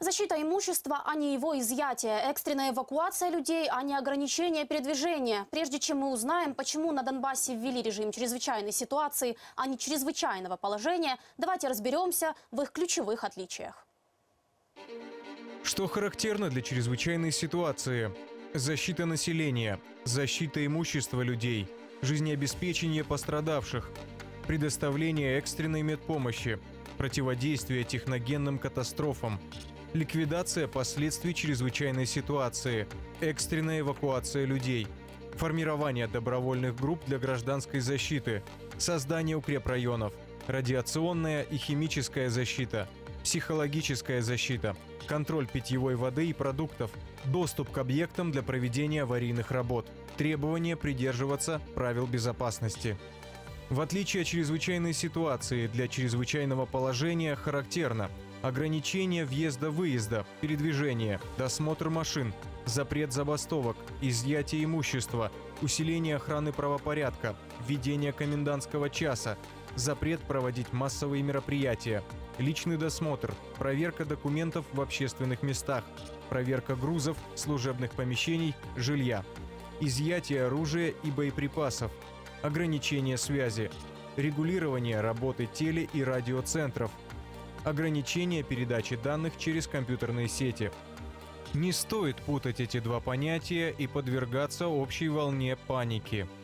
Защита имущества, а не его изъятие. Экстренная эвакуация людей, а не ограничение передвижения. Прежде чем мы узнаем, почему на Донбассе ввели режим чрезвычайной ситуации, а не чрезвычайного положения, давайте разберемся в их ключевых отличиях. Что характерно для чрезвычайной ситуации? Защита населения, защита имущества людей, жизнеобеспечение пострадавших, предоставление экстренной медпомощи, противодействие техногенным катастрофам, ликвидация последствий чрезвычайной ситуации, экстренная эвакуация людей, формирование добровольных групп для гражданской защиты, создание укрепрайонов, радиационная и химическая защита, психологическая защита, контроль питьевой воды и продуктов, доступ к объектам для проведения аварийных работ, требование придерживаться правил безопасности. В отличие от чрезвычайной ситуации, для чрезвычайного положения характерно ограничение въезда-выезда, передвижения, досмотр машин, запрет забастовок, изъятие имущества, усиление охраны правопорядка, введение комендантского часа, запрет проводить массовые мероприятия, личный досмотр, проверка документов в общественных местах, проверка грузов, служебных помещений, жилья, изъятие оружия и боеприпасов, ограничение связи, регулирование работы теле- и радиоцентров, ограничение передачи данных через компьютерные сети. Не стоит путать эти два понятия и подвергаться общей волне паники.